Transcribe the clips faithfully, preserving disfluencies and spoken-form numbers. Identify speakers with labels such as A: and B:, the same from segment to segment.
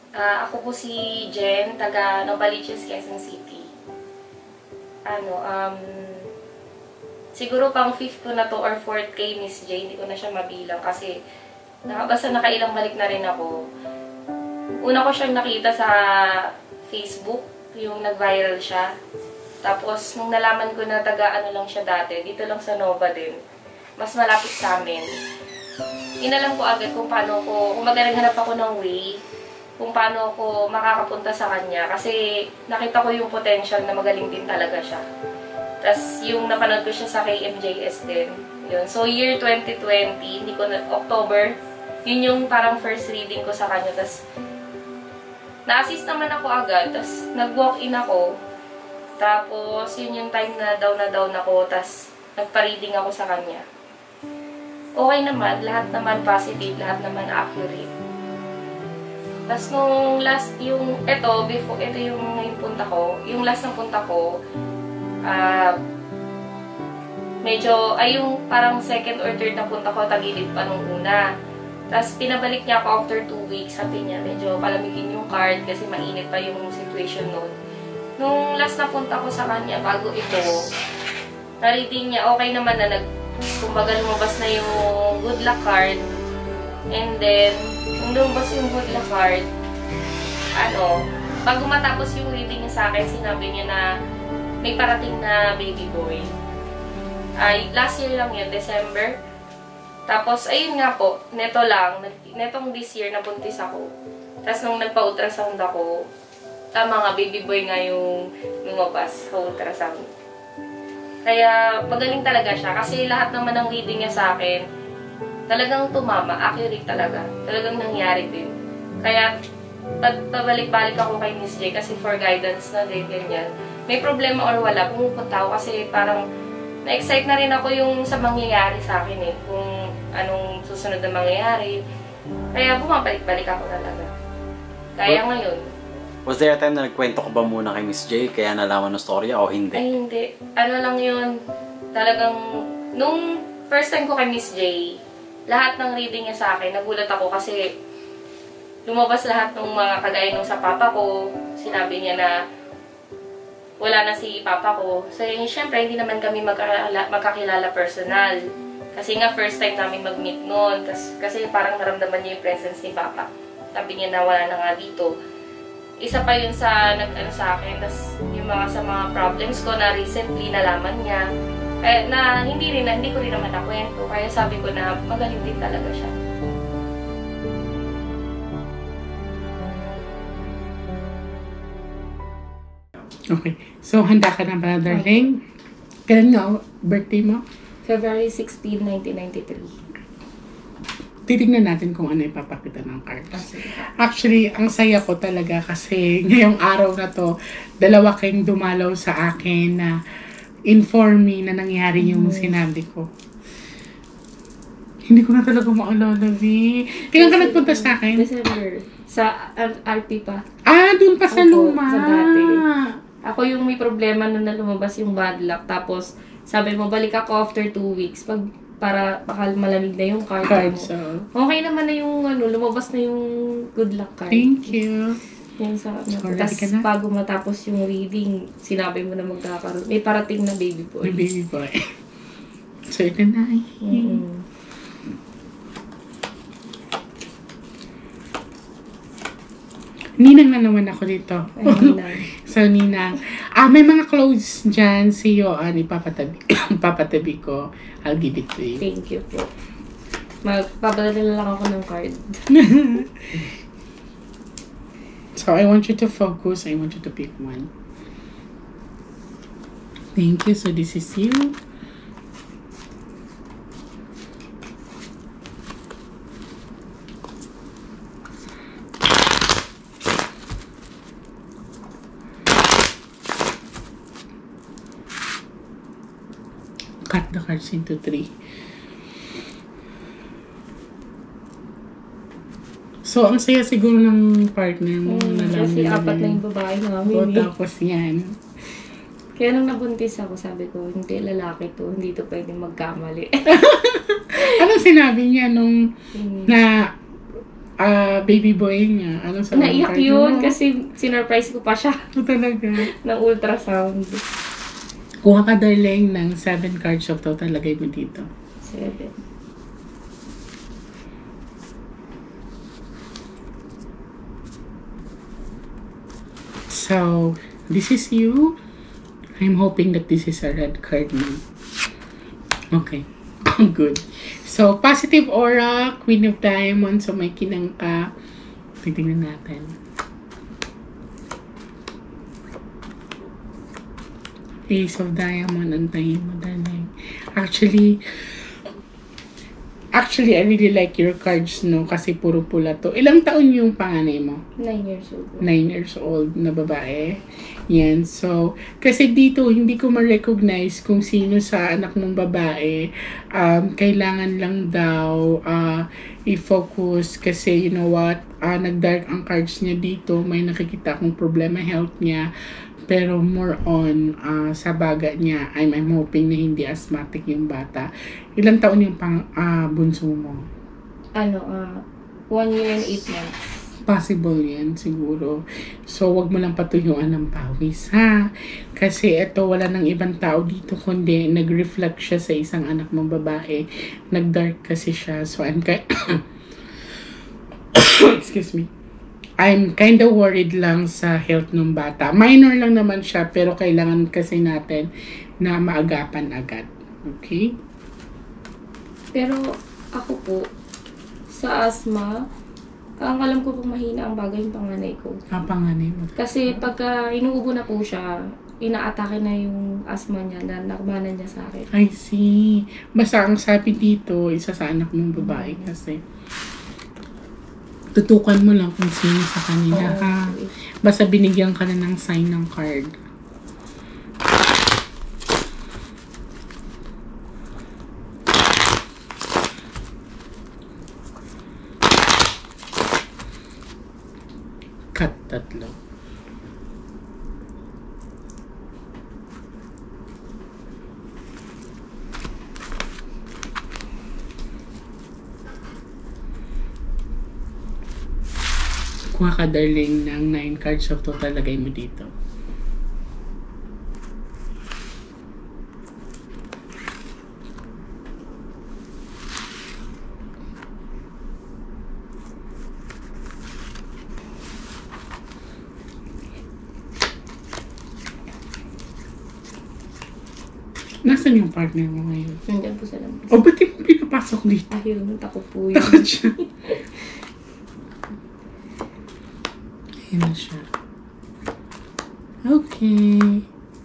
A: Ah, ako po si Jen, taga Novaliches, Quezon City. Ano, um, siguro pang fifth ko na to or fourth kay Miss J, hindi ko na siya mabilang kasi nakabasa nakailang balik na rin ako. Una ko siyang nakita sa Facebook, yung nag-viral siya. Tapos, nung nalaman ko na taga ano lang siya dati, dito lang sa Nova din, mas malapit sa amin. Inalam ko agad kung paano ko, kung maghanap ako ng way, kung paano ako makakapunta sa kanya. Kasi nakita ko yung potential na magaling din talaga siya. Tapos, yung napanood ko siya sa K M J S din. Yun. So, year twenty twenty, hindi ko na, October, yun yung parang first reading ko sa kanya. Tapos, na-assist naman ako agad. Tapos, nag-walk-in ako. Tapos, yun yung time na down na down ako. Tapos, nagpa-reading ako sa kanya. Okay naman. Lahat naman positive. Lahat naman accurate. Tapos, nung last, yung, eto, before, eto yung ngayon punta ko. Yung last ng punta ko, ah, uh, medyo, ay yung parang second or third na punta ko, tagilid pa nung una. Tapos, pinabalik niya ako after two weeks. Sabi niya, medyo palamigin yung card kasi mainit pa yung situation noon. Nung last na punta ko sa kanya, bago ito, na-reading niya, okay naman na nag, kumbaga lumabas na yung good luck card. And then, nung lumabas yung good luck card, ano, bago matapos yung reading niya sa akin, sinabi niya na may parating na baby boy. Ay, last year lang yun, December. Tapos, ayun nga po, neto lang, netong this year, nabuntis ako. Tapos, nung nagpa-ultrasound ako, tama nga, baby boy nga yung lumabas sa ultrasound. Kaya, magaling talaga siya. Kasi lahat naman ng reading niya sa akin, talagang tumama, accurate talaga. Talagang nangyari din. Kaya, pabalik-balik ako kay Miss J kasi for guidance na din, ganyan. May problema or wala, pumupunta ako kasi parang na-excite na rin ako yung sa mangyayari sa akin eh. Kung anong susunod na mangyayari. Kaya, bumabalik-balik ako talaga. Kaya ngayon,
B: was there a time na nagkwento ko ba muna kay Miss J kaya nalaman ng storya o hindi?
A: Ay, hindi. Ano lang yun, talagang, nung first time ko kay Miss J, lahat ng reading niya sa akin, nagulat ako kasi lumabas lahat ng mga kagaya nung sa papa ko, sinabi niya na wala na si papa ko. So, yun, syempre, hindi naman kami magkakilala, magkakilala personal. Kasi nga, first time namin mag-meet noon. Kasi parang naramdaman niya yung presence ni papa. Sabi niya na wala na nga dito. Isa pa yun sa nag-ano sa akin, tas yung mga sa mga problems ko na recently nalaman niya, kaya na hindi rin, hindi ko rin naman nakwento, kaya sabi ko na magaling din talaga siya.
C: Okay, so handa ka na ba, darling? Kailan nga birthday mo?
A: February sixteenth, nineteen ninety-three.
C: Titignan natin kung ano ipapakita ng cards. Actually, ang saya ko talaga kasi ngayong araw na to, dalawa kayong dumalaw sa akin na inform me na nangyari yung mm-hmm. sinabi ko. Hindi ko na talaga maalala, Vi. Kailan ka nagpunta sa akin?
A: December. Sa R P pa.
C: Ah, dun pa sa
A: Opo,
C: luma.
A: Sa dati. Ako yung may problema nung na lumabas yung bad luck. Tapos, sabi mo, balik ako after two weeks. Pag para baka malamig na yung card mo.
C: So,
A: okay naman na yung ano, lumabas na yung good luck card.
C: Thank you.
A: Yan sa
C: So,
A: tapos bago matapos yung reading, sinabi mo na magkakaroon. May parating na baby boy.
C: May baby boy. So, ito na.
A: Mm-hmm.
C: Ninang na naman ako dito.
A: Ay, Ninang.
C: So, Ninang. Ah, may mga clothes dyan. Si Yoan, ipapatabi, ipapatabi ko. I'll give it to you.
A: Thank you po. Magpapadala lang ako ng card.
C: So, I want you to focus. I want you to pick one. Thank you. So, this is you. Cut the cards into three. So, ang saya siguro ng partner mo.
A: Mm, kasi apat na yung babae namin.
C: O, tapos yan.
A: Kaya nung nabuntis ako, sabi ko, hindi lalaki to, hindi to pwedeng magkamali.
C: Anong sinabi niya nung mm. na ah, baby boy nga. Ano sa
A: Naiyak
C: card
A: yun
C: mo?
A: kasi sinurprise ko pa siya
C: Ito talaga.
A: ng ultrasound.
C: Kuha ka, darling, ng seven cards of total. Lagay mo dito.
A: Seven.
C: So, this is you. I'm hoping that this is a red card now. Okay. Good. So, positive aura, Queen of Diamonds. So, may kinang ka. Tignan natin. Ace of Diamond. Antayin mo, darling. Actually, Actually, I really like your cards, no? Kasi puro pula to. Ilang taon yung panganay mo?
A: Nine years old.
C: Nine years old na babae. Yan. So, kasi dito, hindi ko ma-recognize kung sino sa anak mong babae. Um, kailangan lang daw uh, i-focus kasi, you know what, uh, nag-dark ang cards niya dito. May nakikita akong problema health niya. Pero more on uh, sa baga niya, I'm, I'm hoping na hindi asthmatic yung bata. Ilang taon yung pang uh, bunso mo?
A: Ano, ah, one year and eight months.
C: Possible yan, siguro. So, wag mo lang patuyuan ng pawis, ha? Kasi ito, wala nang ibang tao dito, kundi nag-reflect siya sa isang anak mong babae. Nag-dark kasi siya. So, I'm kind... Excuse me. I'm kind of worried lang sa health ng bata. Minor lang naman siya, pero kailangan kasi natin na maagapan agad. Okay?
A: Pero ako po, sa asthma, ang alam ko po mahina ang bagay yung panganay ko.
C: Ang panganay mo.
A: Kasi pagka inuubo na po siya, inaatake na yung asthma niya na nakamanan niya sa akin.
C: I see. Basta ang sabi dito, isa sa anak mong babae kasi. Tutukan mo lang kung sino sa kanila,
A: Oo,
C: ha?
A: okay.
C: Basta binigyan ka na ng sign ng card. Cut tatlo. Kuha ka, darling, ng nine cards of total. Lagay mo dito. Nasaan yung partner mo ngayon?
A: Nandiyan po sa labas.
C: O, ba't di mo pinapasok dito?
A: Ayun, tako po yun.
C: Takot siya. Ayan na siya. Okay.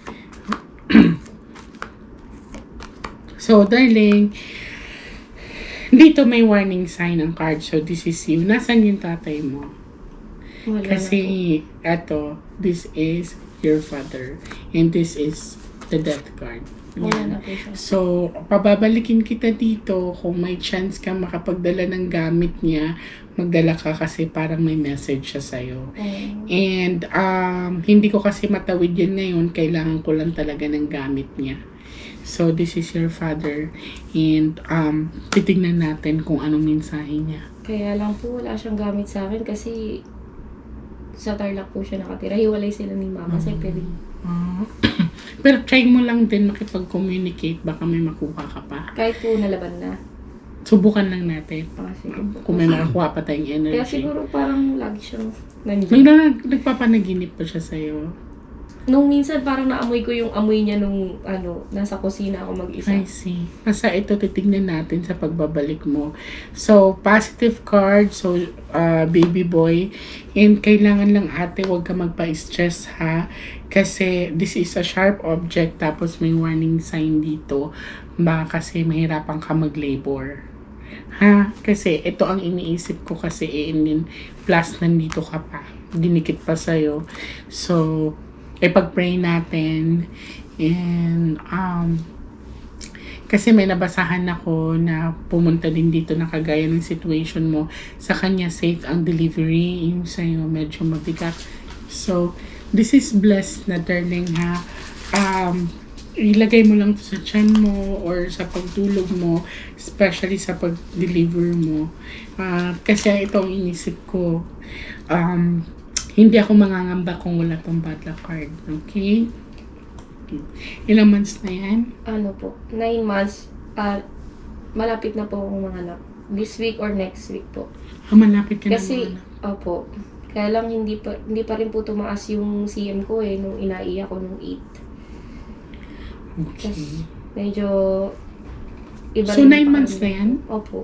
C: So, darling, dito may warning sign ang card. So, this is you. Nasaan yung tatay mo?
A: Wala
C: Kasi,
A: na
C: eto, this is your father. And this is the death card.
A: po. Wala
C: Yan.
A: na po siya.
C: So, pababalikin kita dito kung may chance ka makapagdala ng gamit niya, magdala ka kasi parang may message siya sa'yo.
A: Um,
C: And, um, hindi ko kasi matawid yan ngayon. Kailangan ko lang talaga ng gamit niya. So, this is your father. And, um, titignan natin kung anong mensahe niya.
A: kaya lang po wala siyang gamit sa akin kasi sa Tarlac po siya nakatira. Hiwalay sila ni mama sa Peri.
C: Ah. Pero try mo lang din makipag-communicate. Baka may makuha ka pa.
A: Kahit po nalaban na.
C: Subukan lang natin.
A: Ah, sige.
C: Kung may makakuha pa tayong
A: Kaya
C: energy.
A: siguro parang lagi siyang nandiyan.
C: Nag- nagpapanaginip pa siya sa'yo.
A: Nung minsan parang naamoy ko yung amoy niya nung ano, nasa kusina ako mag-isa.
C: I see. Basta ito titignan natin sa pagbabalik mo. So, positive card. So, uh, baby boy. And kailangan lang ate, huwag ka magpa-stress ha. Kasi this is a sharp object. Tapos may warning sign dito. Baka kasi mahirapan ka mag-labor. Ha? Kasi ito ang iniisip ko kasi eh, and then plus nandito ka pa. Dinikit pa sa'yo. So, ipag-pray natin. And, um, kasi may nabasahan ako na pumunta din dito na kagaya ng situation mo. Sa kanya, safe ang delivery. Yung sa'yo, medyo mabigat. So, this is blessed na darling ha. Um, ilagay mo lang to sa tiyan mo or sa pagtulog mo, especially sa pag-deliver mo. Uh, kasi ito ang inisip ko. Um, hindi ako mangangamba kung wala tong bad luck card. Okay? Ilang months na yan?
A: Ano po, nine months. Uh, malapit na po akong manganak. This week or next week po.
C: Ah, malapit ka
A: Kasi,
C: na manganak.
A: opo. Kaya lang hindi pa, hindi pa rin po tumaas yung C M ko eh, nung inaiyak ko nung eight.
C: Okay.
A: Tapos, medyo... Iba
C: So,
A: rin
C: nine
A: pa
C: months
A: kami.
C: na yan?
A: Opo.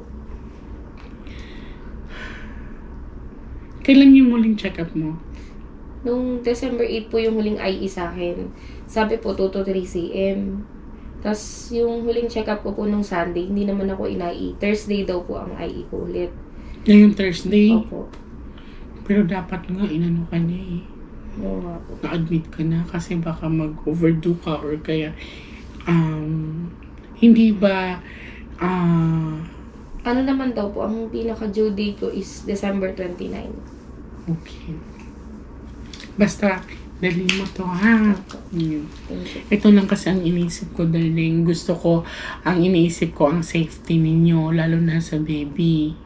C: Kailan yung muling check-up mo?
A: Nung December eight po yung huling I E sa akin. Sabi po, two to three centimeters. Tapos, yung huling check-up ko po nung Sunday, hindi naman ako ina-I E. Thursday daw po ang I E ko ulit.
C: Ngayong Thursday?
A: Opo.
C: Pero dapat nga, inano ka niya eh.
A: Oo nga po.
C: Na-admit ka na kasi baka mag-overdo ka or kaya um, hindi ba ah
A: Ano naman daw po, ang pinaka-due date ko is December twenty-nine.
C: okay. Basta, dalhin mo to ha. Yun.
A: Thank you.
C: Ito lang kasi ang iniisip ko, darling. Gusto ko, ang iniisip ko ang safety ninyo, lalo na sa baby.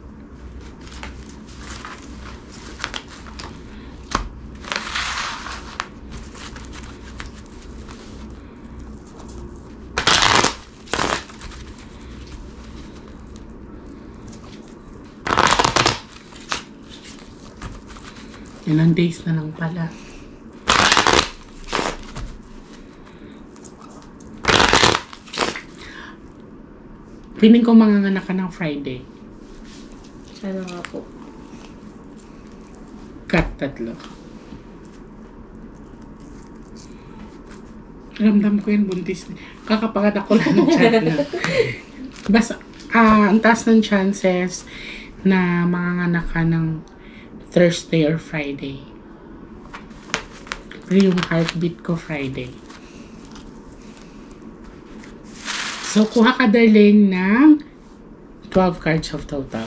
C: Ilang days na lang pala. Piling ko manganganak ka ng Friday.
A: Sana nga po.
C: Cut tatlo. Ramdam ko yung buntis. Kakapanganak ko lang ng chat na. Basta, ah, ang taas ng chances na manganganak ka ng Thursday or Friday. Pero yung heartbeat ko Friday. So, kuha ka darling ng twelve cards of total.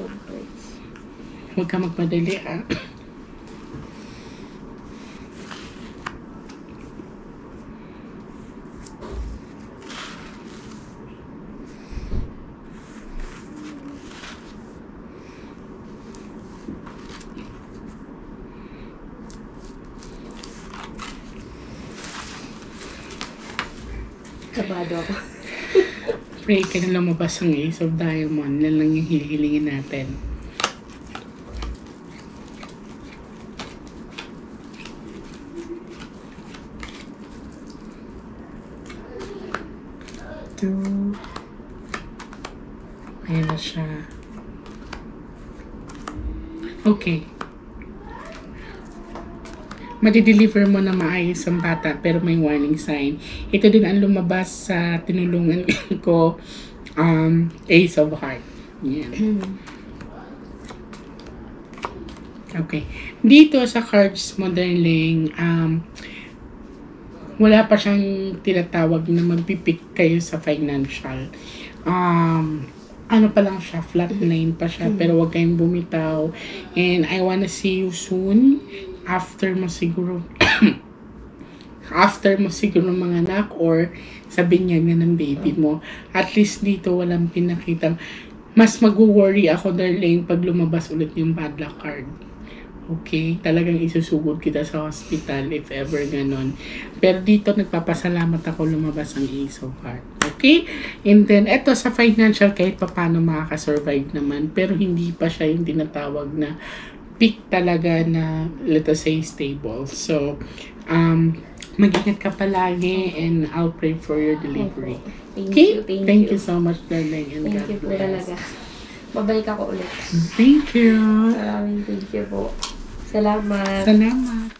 C: Huwag ka magmadali ah.
A: Kabado ako.
C: Pray ka na lumabas ang Ace of Diamond. Yan lang yung hilingin natin. Two. Ayan na siya. Okay. Madi-deliver mo na maayos ang bata pero may warning sign. Ito din ang lumabas sa tinulungan ko, um, Ace of Heart. Yan. Okay. Dito sa cards mo, darling, um, wala pa siyang tinatawag na magpipik kayo sa financial. Um, ano pa lang siya, flatline pa siya, pero wag kayong bumitaw. And I wanna see you soon. After mo siguro after mo siguro mga anak or sa binyag na ng baby mo. At least dito walang pinakita. Mas mag-worry ako, darling, pag lumabas ulit yung bad luck card. Okay? Talagang isusugod kita sa hospital if ever ganon. Pero dito nagpapasalamat ako lumabas ang Ace of Heart. Okay? And then, eto sa financial, kahit pa paano makakasurvive naman. Pero hindi pa siya yung tinatawag na peak talaga na, let us say, stable. So, um, mag-ingat ka palagi and I'll pray for your delivery.
A: Thank
C: Okay?
A: you, thank,
C: Thank
A: you.
C: you so much, darling, and
A: Thank
C: God
A: you po
C: bless.
A: talaga. Babalik ako ulit.
C: Thank you.
A: Maraming thank you po. Salamat.
C: Salamat.